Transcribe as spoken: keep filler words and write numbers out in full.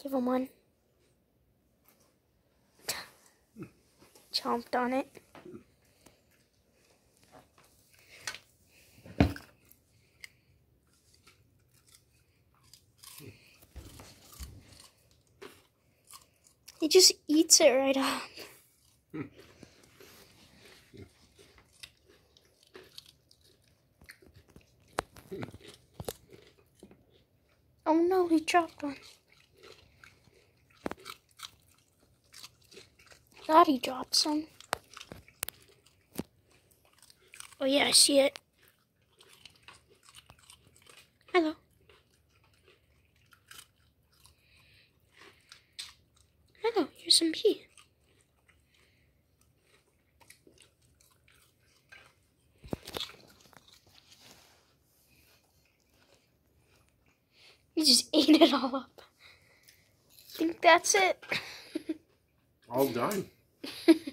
Give him one. Chomped on it. He just eats it right up. Oh no, he dropped one. Thought he dropped some. Oh yeah, I see it. Hello. Hello, here's some pee. He just ate it all up. I think that's it. All done.